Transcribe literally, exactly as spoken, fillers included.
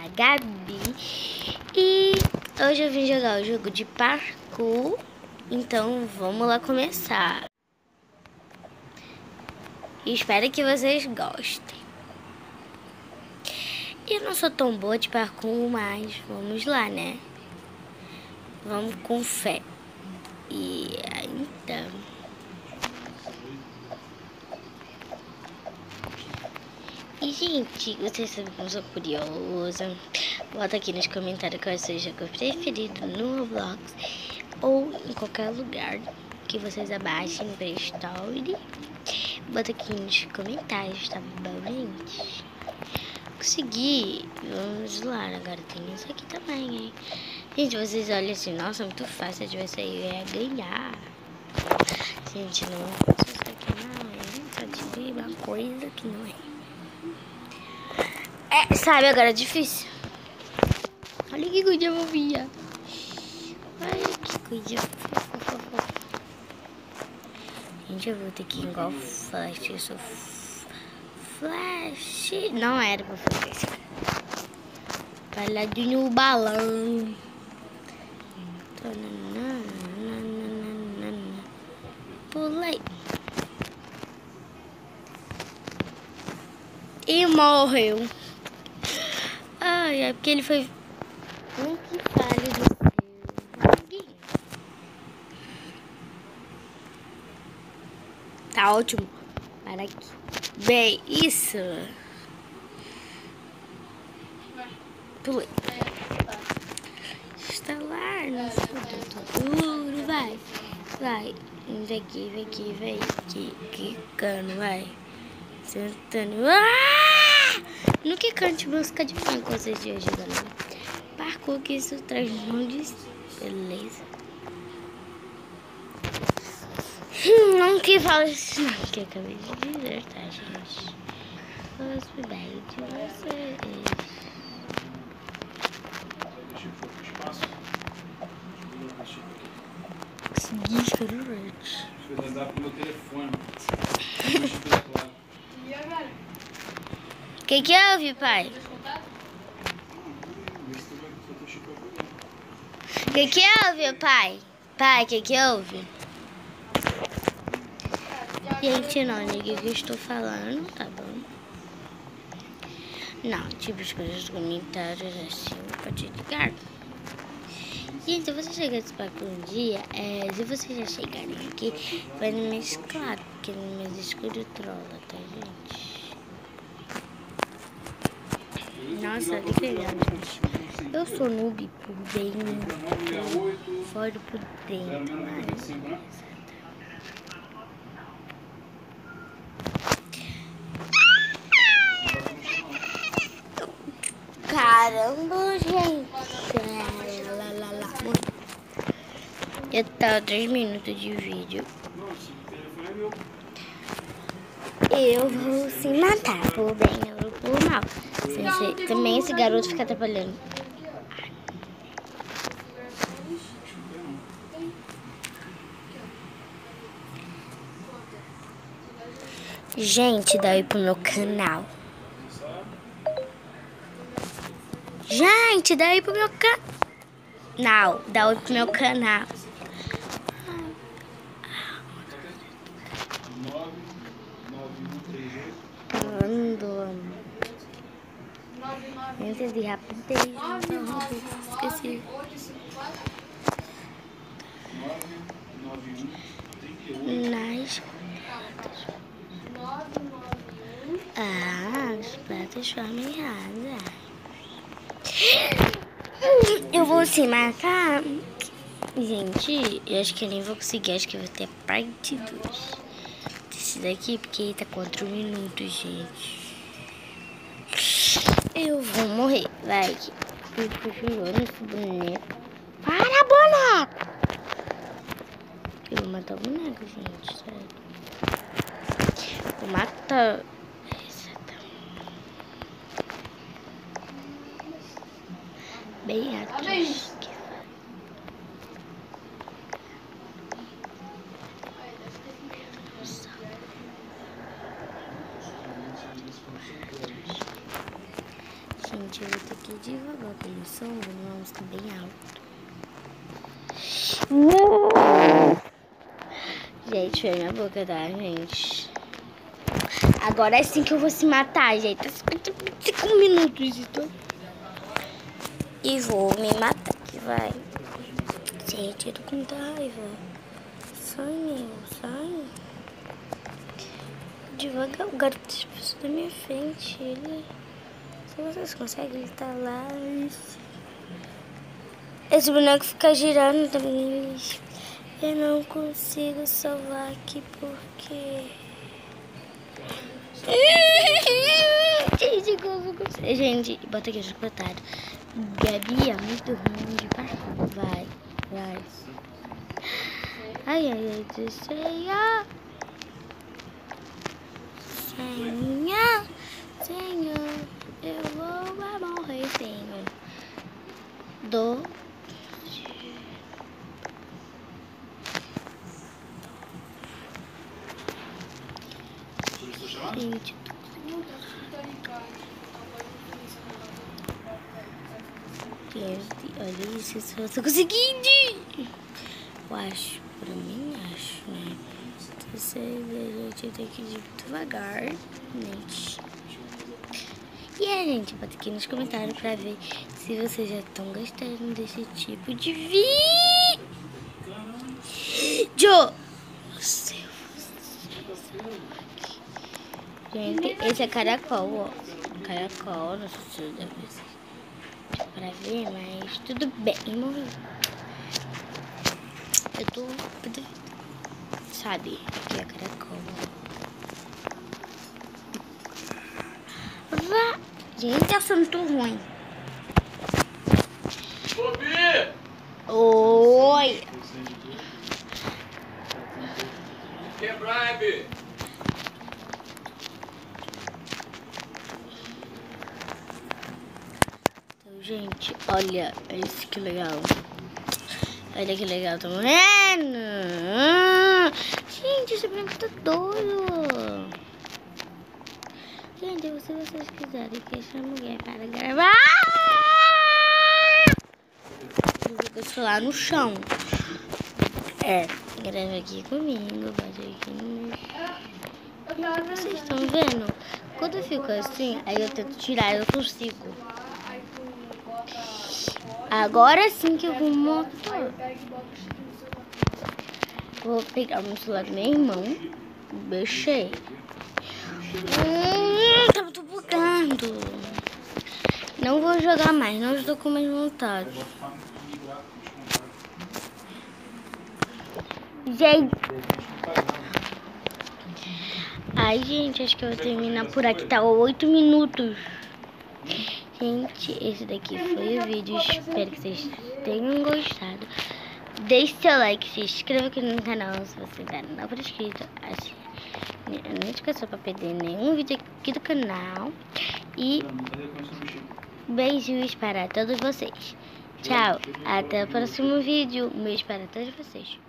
a Gabi e hoje eu vim jogar o jogo de parkour, então vamos lá começar. Espero que vocês gostem. Eu não sou tão boa de parkour, mas vamos lá, né? Vamos com fé. E então... E, gente, vocês sabem como eu sou curiosa. Bota aqui nos comentários qual é o seu jogo preferido no Roblox ou em qualquer lugar que vocês abaixem para story. Bota aqui nos comentários, tá bom, gente? Consegui. Vamos lá, agora tem isso aqui também, hein? Gente, vocês olham assim, nossa, muito fácil, se eu tivesse aí, eu ia ganhar. Gente, não faço isso aqui não, hein? Só te digo uma coisa que não é. É, sabe, agora é difícil. Olha que coisa fofinha. Olha que coisa fofa. Gente, eu vou ter que ir igual Flash. Eu sou Flash. Não era pra fazer isso. Paladinho no balão. Pulei. E morreu. Ai, é porque ele foi... Um que falho do seu. Tá ótimo. Para aqui. Bem, isso. Pulei. Estalar no futuro. Vai. Vai. Vem aqui, vem aqui, vem aqui. Quicando, vai. Sentando. Ah! No que cante música de fã com vocês de hoje, galera. Parkour que isso traz mundos. Beleza. Hum, não que fala isso não, que eu acabei de dizer, tá, gente? Gosto bem de vocês. Consegui escrever. Deixa eu andar pro meu telefone. E agora? O que que houve, pai? O que que houve, pai? Pai, o que que houve? Gente, não, ninguém que eu estou falando, tá bom? Não, tipo as coisas comentários assim, pode ligar. Gente, se você chegar nesse parkour um dia, é, se vocês já chegarem aqui, vai no mais claro, porque no mais escuro trola, tá, gente? Nossa, olha que legal, gente. Eu sou noob por dentro, fora por dentro, mas... Caramba, gente. Já tá três minutos de vídeo. Eu vou se matar por bem ou por mal. Esse, também esse garoto fica atrapalhando. Gente, dá oi pro meu canal. Gente, dá oi pro meu canal. Dá oi pro meu canal. Ando. Antes de rapidez. Esqueci. Nas Ah, as pratas formam errada. Eu vou se matar. Gente, eu acho que eu nem vou conseguir. Acho que eu vou ter parte dois desse daqui, porque tá quatro minutos, gente. Eu vou morrer. Vai. Eu tô jurando esse boneco. Para, boneco! Eu vou matar o boneco, gente. Sério. Vou matar. Bem atrás. Gente, eu vou ter aqui devagar aquele som, vamos ficar bem alto. Gente, foi minha boca, tá, gente? Agora é assim que eu vou se matar, gente. cinquenta e cinco minutos, então. E vou me matar aqui, vai. Gente, eu tô com muita raiva. Sai, meu, sai. Devagar, o garoto passou da minha frente. Ele... Se vocês conseguem, ele tá lá. Esse boneco fica girando também. Eu não consigo salvar aqui porque... Gente, como você... Gente, bota aqui os comentários. Gabi é muito ruim de parkour. Vai, vai. Ai, ai, ai, do Senhor. Senhor, Senhor, eu vou morrer, Senhor. Do... Gente, olha isso, eu tô conseguindo. Eu acho, pra mim acho, né? Você, a gente tem que ir devagar, gente. E é, gente, bota aqui nos comentários pra ver se vocês já estão gostando desse tipo de vídeo. Gente, esse é caracol, ó. Caracol, não sei se dá pra ver, mas tudo bem, morri. Eu tô... Sabe, aqui é caracol. Vá. Gente, eu sou muito ruim. Oi. Quebrar, Abby. Então, gente, olha, isso que legal. Olha que legal, tô morrendo. Gente, esse boneco tá doido. Gente, se vocês quiserem que essa mulher para gravar, eu vou cancelar no chão. É, grava aqui comigo, bate aqui no meu... Vocês estão vendo? Quando eu fico assim, aí eu tento tirar, eu consigo. Agora sim que eu vou montar. Vou pegar o celular do meu irmão. Deixei. Hum, tá muito bugando. Não vou jogar mais, não estou com mais vontade. Gente. Ai, gente, acho que eu vou terminar por aqui. Tá oito minutos. Gente, esse daqui foi o vídeo. Espero que vocês tenham gostado. Deixe seu like, se inscreva aqui no canal se você ainda não for inscrito. Não esqueça para perder nenhum vídeo aqui do canal. E beijos para todos vocês. Tchau, até o próximo vídeo. Um beijo para todos vocês.